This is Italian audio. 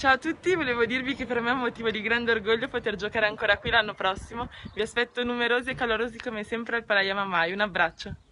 Ciao a tutti, volevo dirvi che per me è un motivo di grande orgoglio poter giocare ancora qui l'anno prossimo. Vi aspetto numerosi e calorosi come sempre al Palaya Mamai. Un abbraccio!